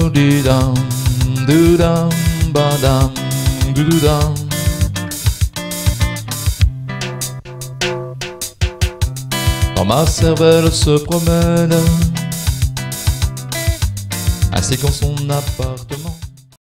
doudam, doudam, badam, doudam. Quand ma cervelle se promène, ainsi qu'en son appartement.